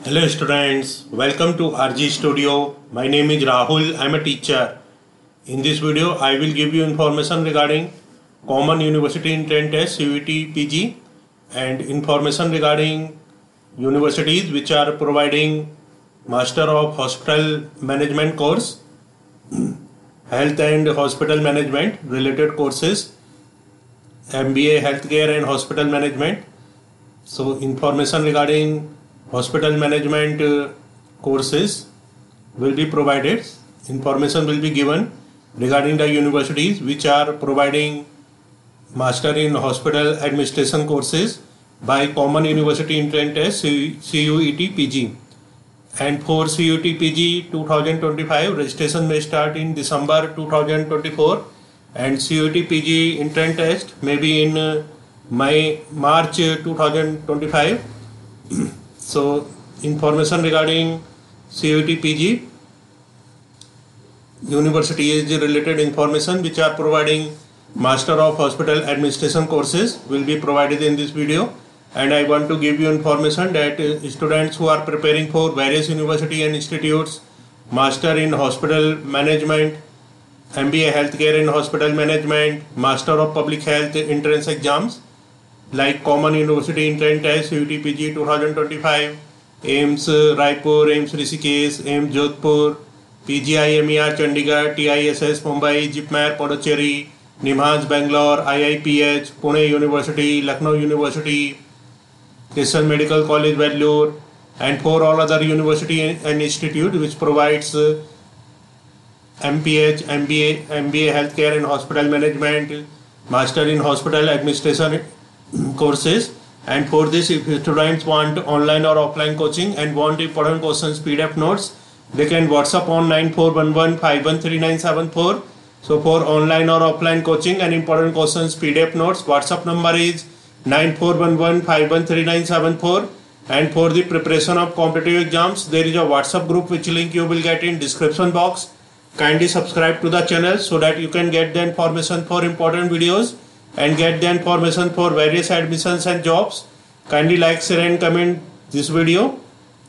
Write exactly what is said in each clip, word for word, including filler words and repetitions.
Hello students, welcome to R G Studio. My name is Rahul, I am a teacher. In this video, I will give you information regarding Common University Entrance Test C U E T P G and information regarding universities which are providing Master of Hospital Management course, Health and Hospital Management related courses, M B A Healthcare and Hospital Management. So information regarding hospital management uh, courses will be provided. Information will be given regarding the universities which are providing Master in Hospital Administration courses by Common University Entrance Test C U E T P G. And for C U E T P G twenty twenty-five, registration may start in December two thousand twenty-four and C U E T P G Entrance Test may be in uh, May, March uh, two thousand twenty-five. So information regarding C U E T P G universities related information which are providing Master of Hospital Administration courses will be provided in this video, and I want to give you information that uh, students who are preparing for various university and institutes Master in Hospital Management, M B A Healthcare and Hospital Management, Master of Public Health entrance exams like Common University Entrance Test C U E T P G twenty twenty-five, AIIMS Raipur, AIIMS Rishikesh, AIIMS Jodhpur, P G I M E R Chandigarh, T I S S Mumbai, JIPMER Puducherry, NIMHANS Bangalore, I I P H, Pune University, Lucknow University, Christian Medical College Vellore, and for all other university and institute which provides uh, M P H, M B A, M B A Healthcare and Hospital Management, Master in Hospital Administration courses. And for this, if students want online or offline coaching and want important questions P D F notes, they can WhatsApp on nine four one one five one three nine seven four. So for online or offline coaching and important questions P D F notes, WhatsApp number is nine four one one five one three nine seven four. And for the preparation of competitive exams, there is a WhatsApp group which link you will get in description box. Kindly subscribe to the channel so that you can get the information for important videos and get the information for various admissions and jobs. Kindly like, share and comment this video.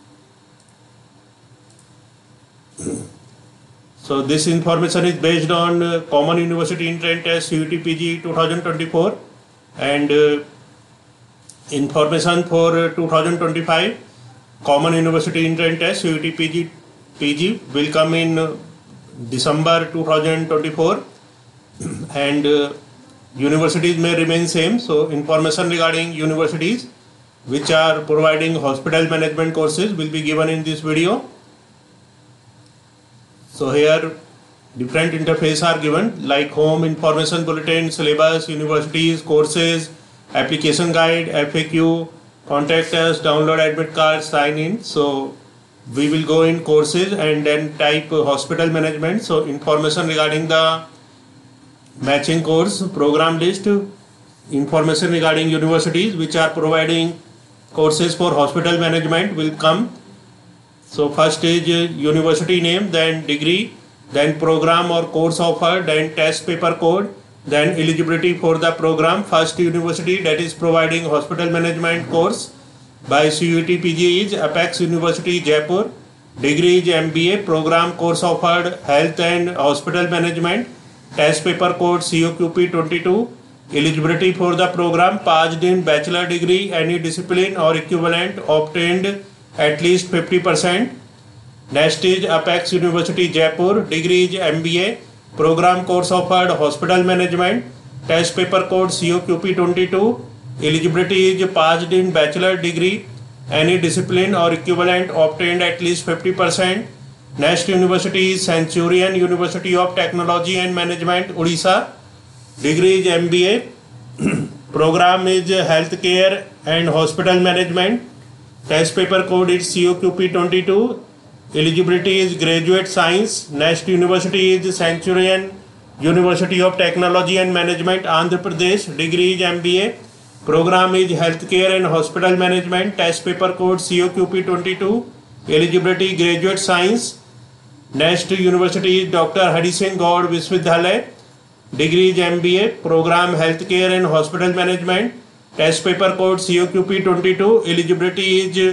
So this information is based on uh, Common University Entrance Test C U E T P G twenty twenty-four and uh, information for uh, twenty twenty-five Common University Entrance Test C U E T P G P G will come in uh, December two thousand twenty-four and uh, universities may remain same. So information regarding universities which are providing hospital management courses will be given in this video. So here different interfaces are given like home, information bulletin, syllabus, universities, courses, application guide, F A Q, contact us, download admit card, sign in. So we will go in courses and then type uh, hospital management. So information regarding the matching course program list, information regarding universities which are providing courses for hospital management will come. So first is uh, university name, then degree, then program or course offered, then test paper code, then eligibility for the program. First university that is providing hospital management course by C U E T P G is Apex University Jaipur. Degree is M B A, program course offered Health and Hospital Management, test paper code C O Q P twenty-two. Eligibility for the program passed in bachelor degree, any discipline or equivalent, obtained at least fifty percent. Next is Apex University Jaipur. Degree is M B A, program course offered Hospital Management, test paper code C O Q P twenty-two. Eligibility is passed in bachelor degree, any discipline or equivalent, obtained at least fifty percent. Next university is Centurion University of Technology and Management, Odisha. Degree is M B A. Program is Healthcare and Hospital Management. Test paper code is C O Q P twenty-two. Eligibility is Graduate Science. Next university is Centurion University of Technology and Management, Andhra Pradesh. Degree is M B A. Program is Healthcare and Hospital Management. Test paper code C O Q P twenty-two. Eligibility Graduate Science. Next university is Doctor Hari Singh Gaur Vishwavidyalaya. Degree is M B A. Program Healthcare and Hospital Management. Test paper code C O Q P twenty-two. Eligibility is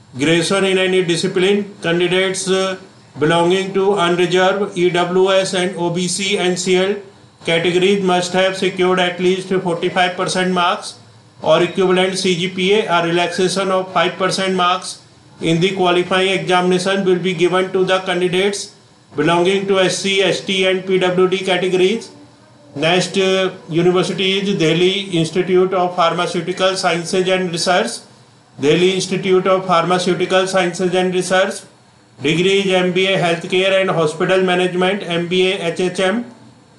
graduation in any discipline. Candidates uh, belonging to unreserved, E W S and O B C and C L categories must have secured at least forty-five percent marks or equivalent C G P A. A relaxation of five percent marks in the qualifying examination will be given to the candidates belonging to S C, S T and P W D categories. Next uh, university is Delhi Institute of Pharmaceutical Sciences and Research. Delhi Institute of Pharmaceutical Sciences and Research. Degree is M B A Healthcare and Hospital Management, M B A H H M.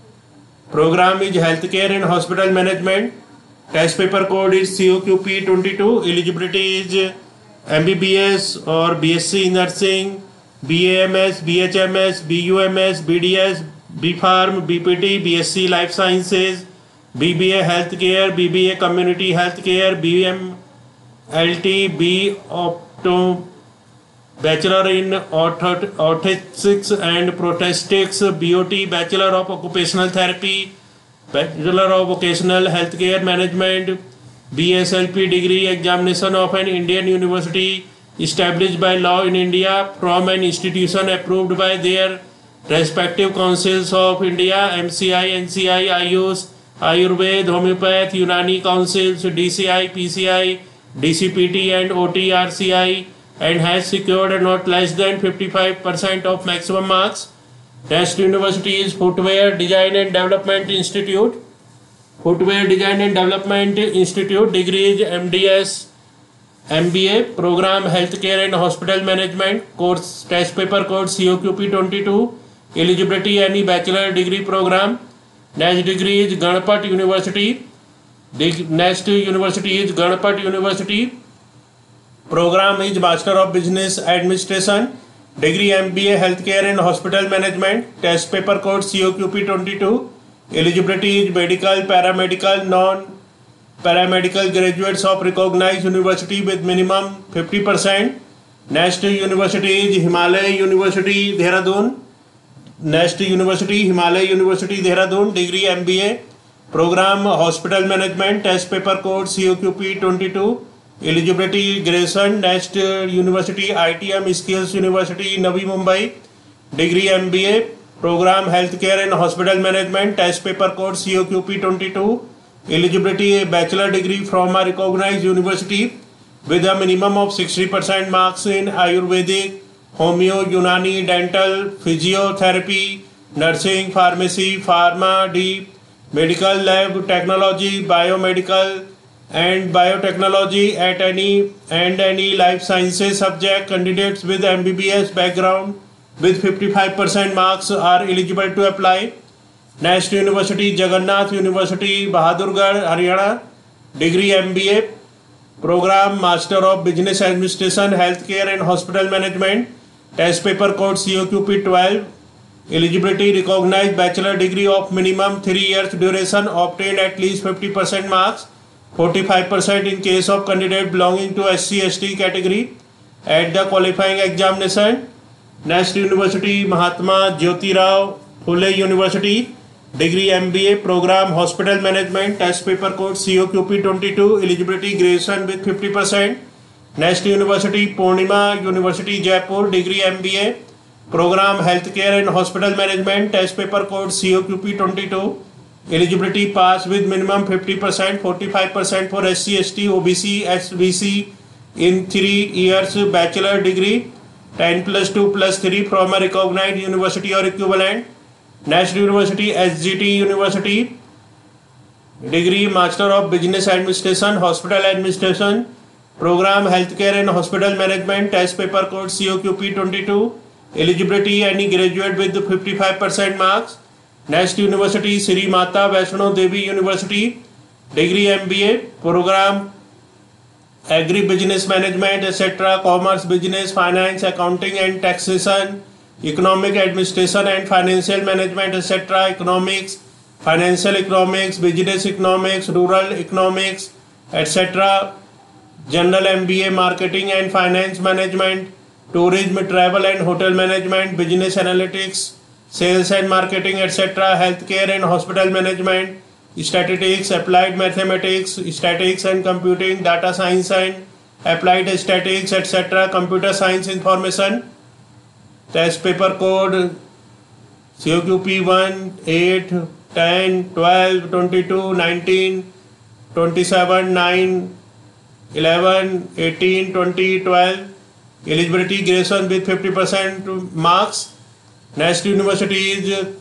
Program is Healthcare and Hospital Management. Test paper code is C O Q P twenty-two. Eligibility is M B B S or B S c Nursing, B A M S, B H M S, B U M S, B D S, B Pharm, B P T, B S c Life Sciences, B B A Healthcare, B B A Community Healthcare, B M L T, B Opto, Bachelor in Orthotics and Prosthetics, B O T, Bachelor of Occupational Therapy, Bachelor of Vocational Healthcare Management, B S L P degree examination of an Indian university established by law in India from an institution approved by their respective councils of India, M C I, N C I, Ayush, Ayurved, Homeopath, Unani councils, D C I, P C I, D C P T and O T R C I, and has secured not less than fifty-five percent of maximum marks. Next university is Footwear Design and Development Institute. Footwear Design and Development Institute. Degree is M D S, M B A. Program Healthcare and Hospital Management. Course test paper code C O Q P twenty-two. Eligibility any bachelor degree program. Next degree is Ganpat University. Next university is Ganpat University. Program is Master of Business Administration. Degree M B A Healthcare and Hospital Management. Test paper code C O Q P twenty-two. Eligibility is medical, paramedical, non-paramedical graduates of recognized university with minimum fifty percent. Next university is Himalaya University, Dehradun. Next university, Himalaya University, Dehradun. Degree M B A. Program Hospital Management. Test paper code C O Q P twenty-two. Eligibility graduation. Next university, I T M Skills University, Navi Mumbai. Degree M B A. Program Healthcare and Hospital Management. Test paper code C O Q P twenty-two. Eligibility bachelor degree from a recognized university with a minimum of sixty percent marks in Ayurvedic, Homeo, Unani, Dental, Physiotherapy, Nursing, Pharmacy, Pharma, D, Medical Lab, Technology, Biomedical and Biotechnology at any and any life sciences subject. Candidates with M B B S background with fifty-five percent marks are eligible to apply. Next university, Jagannath University, Bahadurgarh, Haryana. Degree M B A. Program Master of Business Administration, Healthcare and Hospital Management. Test paper code C O Q P twelve. Eligibility recognized bachelor degree of minimum three years duration, obtained at least fifty percent marks, forty-five percent in case of candidate belonging to S C S T category at the qualifying examination. Next university, Mahatma Jyotirao Phule University. Degree M B A. Program Hospital Management. Test paper code C O Q P twenty-two. Eligibility graduation with fifty percent. Next university, Purnima University, Jaipur. Degree M B A. Program Healthcare and Hospital Management. Test paper code C O Q P twenty-two. Eligibility pass with minimum fifty percent, forty-five percent for S C S T, O B C, S B C in three years bachelor degree. ten plus two plus three from a recognized university or equivalent. Next university, S G T University. Degree Master of Business Administration, Hospital Administration. Program Healthcare and Hospital Management. Test paper code C O Q P twenty-two. Eligibility any graduate with fifty-five percent marks. Next university, Sri Mata Vaishno Devi University. Degree M B A. Program Agri Business Management, et cetera. Commerce, Business, Finance, Accounting and Taxation, Economic Administration and Financial Management, et cetera. Economics, Financial Economics, Business Economics, Rural Economics, et cetera. General M B A, Marketing and Finance Management, Tourism, Travel and Hotel Management, Business Analytics, Sales and Marketing, et cetera. Healthcare and Hospital Management, Statistics, Applied Mathematics, Statistics and Computing, Data Science and applied statistics, et cetera, computer science information, test paper code, C O Q P one, eight, ten, twelve, twenty-two, nineteen, twenty-seven, nine, eleven, eighteen, twenty, twelve, eligibility graduation with fifty percent marks. Next university is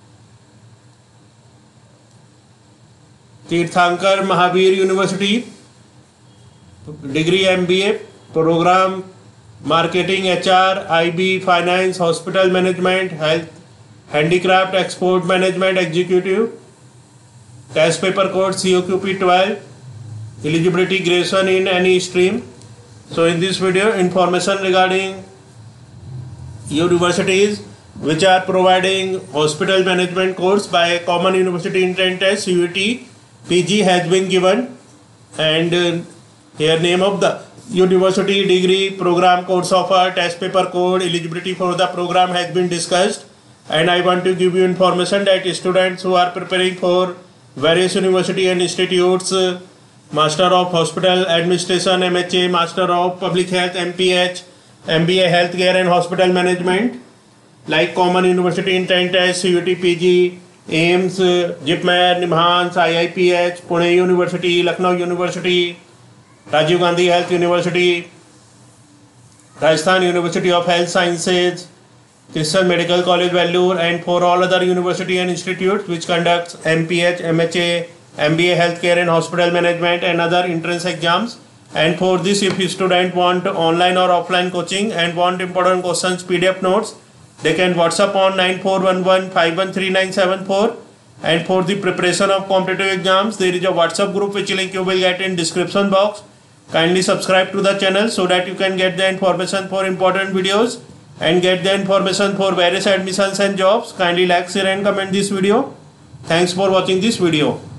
Tirthankar Mahavir University, degree M B A, program marketing, H R, I B, finance, hospital management, health, handicraft, export management, executive, test paper code C O Q P twelve, eligibility graduation in any stream. So in this video, information regarding universities which are providing hospital management course by Common University Entrance Test C U E T P G has been given, and uh, here name of the university, degree, program, course offer, test paper code, eligibility for the program has been discussed. And I want to give you information that students who are preparing for various university and institutes, uh, Master of Hospital Administration M H A, Master of Public Health M P H, M B A Healthcare and Hospital Management, like Common University Entrance Test, C U E T P G, AIIMS, JIPMER, NIMHANS, I I P H, Pune University, Lucknow University, Rajiv Gandhi Health University, Rajasthan University of Health Sciences, Christian Medical College Vellore, and for all other university and institutes which conducts M P H, M H A, M B A Healthcare and Hospital Management and other entrance exams. And for this, if you student want online or offline coaching and want important questions P D F notes, they can WhatsApp on nine four one one five one three nine seven four. And for the preparation of competitive exams, there is a WhatsApp group which link you will get in description box. Kindly subscribe to the channel so that you can get the information for important videos and get the information for various admissions and jobs. Kindly like, share and comment this video. Thanks for watching this video.